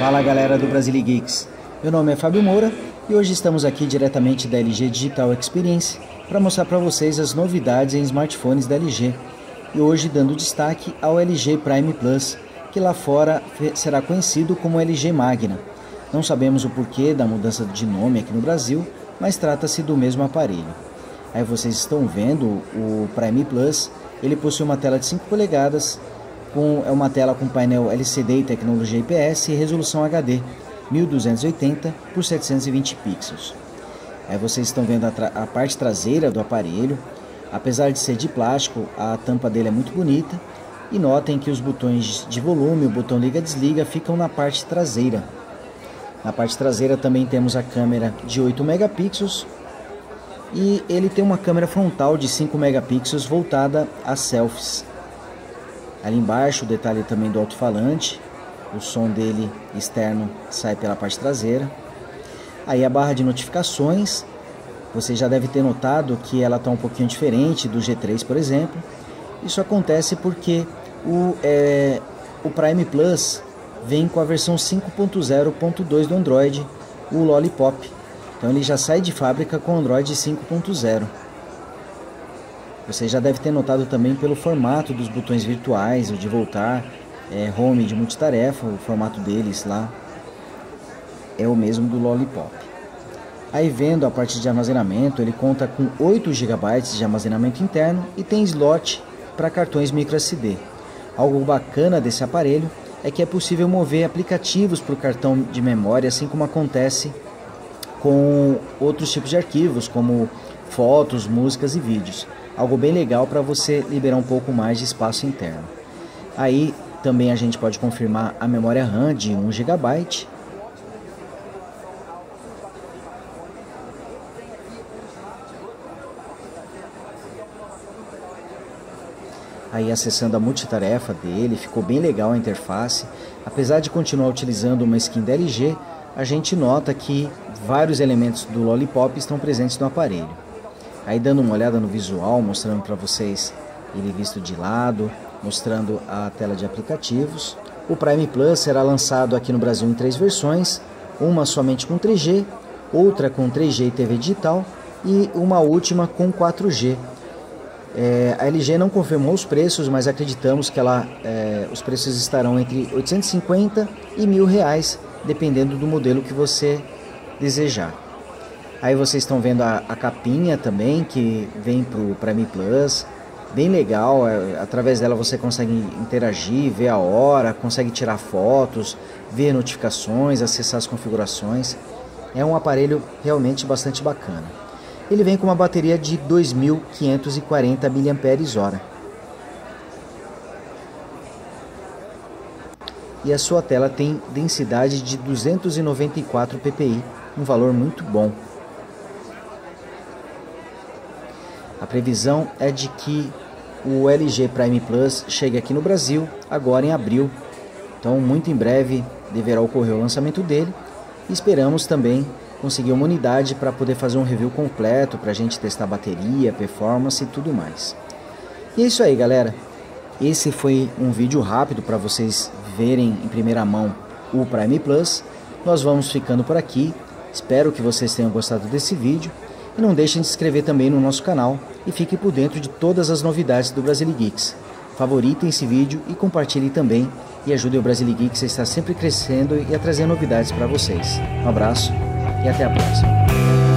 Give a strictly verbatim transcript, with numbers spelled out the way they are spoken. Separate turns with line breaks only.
Fala galera do Brasile Geeks, meu nome é Fábio Moura e hoje estamos aqui diretamente da L G Digital Experience para mostrar para vocês as novidades em smartphones da L G e hoje dando destaque ao L G Prime Plus, que lá fora será conhecido como L G Magna. Não sabemos o porquê da mudança de nome aqui no Brasil, mas trata-se do mesmo aparelho. Aí vocês estão vendo o Prime Plus, ele possui uma tela de cinco polegadas, com, é uma tela com painel L C D e tecnologia I P S e resolução H D mil duzentos e oitenta por setecentos e vinte pixels. Aí vocês estão vendo a, a parte traseira do aparelho. Apesar de ser de plástico, a tampa dele é muito bonita. E notem que os botões de volume, o botão liga-desliga, ficam na parte traseira. Na parte traseira também temos a câmera de oito megapixels. E ele tem uma câmera frontal de cinco megapixels voltada a selfies. Ali embaixo o detalhe também do alto-falante, o som dele externo sai pela parte traseira. Aí a barra de notificações, você já deve ter notado que ela está um pouquinho diferente do G três, por exemplo. Isso acontece porque o, é, o Prime Plus vem com a versão cinco ponto zero ponto dois do Android, o Lollipop. Então ele já sai de fábrica com o Android cinco ponto zero. Você já deve ter notado também pelo formato dos botões virtuais, o de voltar, é, home de multitarefa, o formato deles lá é o mesmo do Lollipop. Aí vendo a parte de armazenamento, ele conta com oito gigabytes de armazenamento interno e tem slot para cartões micro S D. Algo bacana desse aparelho é que é possível mover aplicativos para o cartão de memória, assim como acontece com outros tipos de arquivos, como fotos, músicas e vídeos. Algo bem legal para você liberar um pouco mais de espaço interno. Aí também a gente pode confirmar a memória RAM de um gigabyte. Aí acessando a multitarefa dele, ficou bem legal a interface. Apesar de continuar utilizando uma skin da L G, a gente nota que vários elementos do Lollipop estão presentes no aparelho. Aí dando uma olhada no visual, mostrando para vocês ele visto de lado, mostrando a tela de aplicativos. O Prime Plus será lançado aqui no Brasil em três versões, uma somente com três G, outra com três G e T V digital e uma última com quatro G. É, a L G não confirmou os preços, mas acreditamos que ela, é, os preços estarão entre oitocentos e cinquenta e mil reais, dependendo do modelo que você desejar. Aí vocês estão vendo a, a capinha também, que vem para o Prime Plus, bem legal. É, através dela você consegue interagir, ver a hora, consegue tirar fotos, ver notificações, acessar as configurações. É um aparelho realmente bastante bacana. Ele vem com uma bateria de dois mil quinhentos e quarenta miliampères-hora. E a sua tela tem densidade de duzentos e noventa e quatro p p i, um valor muito bom. A previsão é de que o L G Prime Plus chegue aqui no Brasil agora em abril. Então muito em breve deverá ocorrer o lançamento dele. E esperamos também conseguir uma unidade para poder fazer um review completo, para a gente testar bateria, performance e tudo mais. E é isso aí galera. Esse foi um vídeo rápido para vocês verem em primeira mão o Prime Plus. Nós vamos ficando por aqui. Espero que vocês tenham gostado desse vídeo. E não deixem de se inscrever também no nosso canal e fiquem por dentro de todas as novidades do Brasile Geeks. Favoritem esse vídeo e compartilhem também e ajudem o Brasile Geeks a estar sempre crescendo e a trazer novidades para vocês. Um abraço e até a próxima.